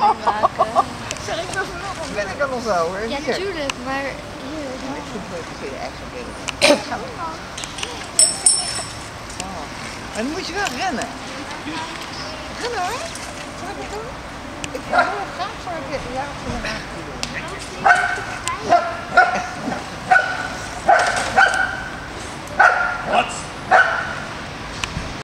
maken. Zeg ik dat nog? Ben ik er nog zo? Hè? Ja, Hier. tuurlijk, maar hier. Ik vind het leuk je echt zo binnen. Maar dan moet je wel rennen. Rennen hoor. Zal ik het doen? Ik wil heel graag voor een jaar of 2 doen.